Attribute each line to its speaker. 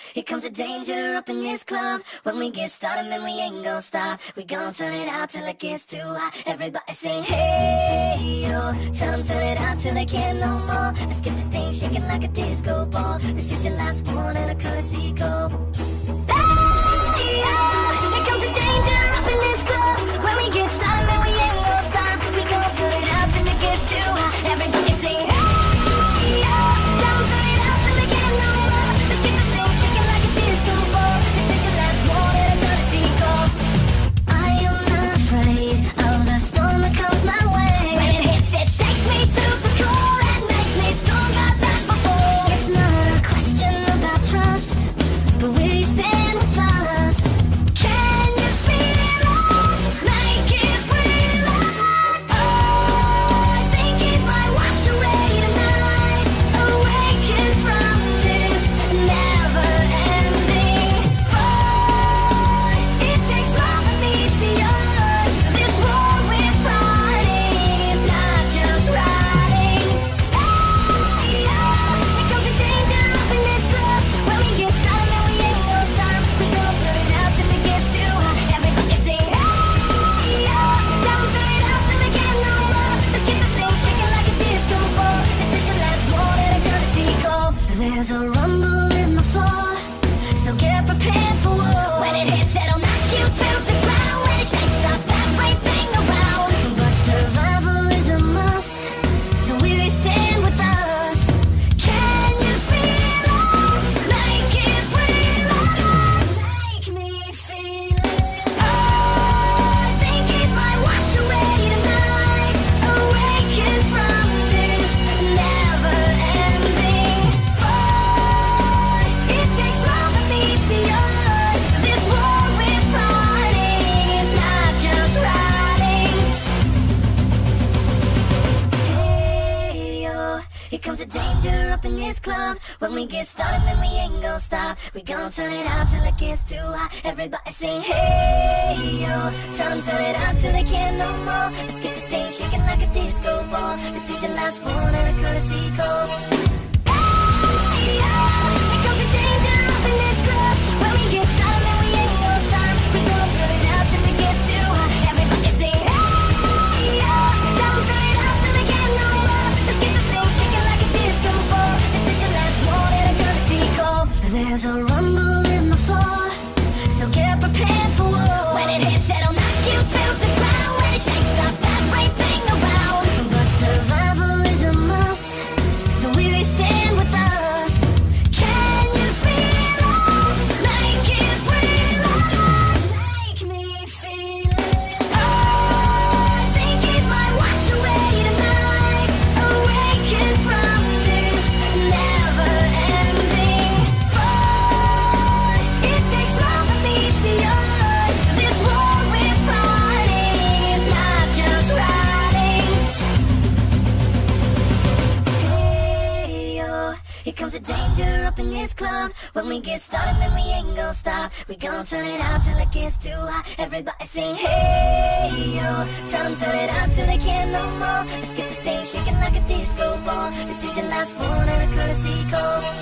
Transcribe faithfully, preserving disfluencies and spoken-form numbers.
Speaker 1: Here comes the danger up in this club. When we get started, man, we ain't gon' stop. We gon' turn it out till it gets too hot. Everybody sing, hey, yo. Tell them turn it out till they can't no more. Let's get this thing shaking like a disco ball. This is your last one and a courtesy call. Hey, yo. Here comes the danger up in this club. When we get started, man, we ain't gon' stop. We gon' turn it out till it gets too hot. Everybody sing, hey, yo. Tell them turn it out till they can't no more. Let's get this thing shaking like a disco ball. This is your last one and a courtesy call. I am not afraid of the storm that comes my way. When it hits, it shakes me to the core and makes me stronger than before. It's not a question about trust, but will you stand with us? Can you feel it? Make it real. Oh, I think it might wash away tonight. Awaken from this never-ending fight. It takes more than meets the earth. This war we're fighting is not just riding. Hey, yeah. Here comes the danger up in this club. When we get started, man, we ain't gon' stop. We gon' turn it out till it gets too hot. Everybody sing, hey, yeah. Tell them turn it out till they can't no more. Let's get this thing shaking like a disco ball. This is your last one and a courtesy call. There's a rumble in the floor, so get prepared for war. When it hits, it'll knock you to the ground. When it shakes up everything around. But survival is a must, so will you stand with us? Can you feel it? Make it real. Make me feel it. Oh, I think it might wash away tonight. Awaken from this never-ending fight. It takes more than meets the earth. This war we're fighting is not just riding. Hey, yo. Here comes the danger up in this club. When we get started, man, we ain't gon' stop. We gon' turn it out till it gets too hot. Everybody sing, hey, yo. Tell them turn it out till they can't no more. Let's get this thing shaking like a disco ball. This is your last one and a courtesy call. Hey, yo. Here comes the danger up in this club. When we get started, man, we ain't gon' stop. We gon' turn it out till it gets too hot. Everybody sing, hey, yo. Tell them turn it out till they can't no more. Let's get this thing shaking like a disco ball. This is your last one and a courtesy call. There's a rumble in the floor, so get prepared for war. When it hits, it'll knock you to the ground. When it shakes up everything around. But survival is a must, so will you stand with us? Can you feel it? Make it real. Make me feel it. Oh, I think it might wash away tonight. Awaken from this never-ending fight. It takes more than meets the earth. This war we're fighting is not just riding. Hey, yo. Here comes the danger up in this club. When we get started, man, we ain't gon' stop. We gon' turn it out till it gets too hot. Everybody sing, hey, yo. Tell them turn it out till they can't no more. Let's get this thing shaking like a disco ball. This is your last one and a courtesy call.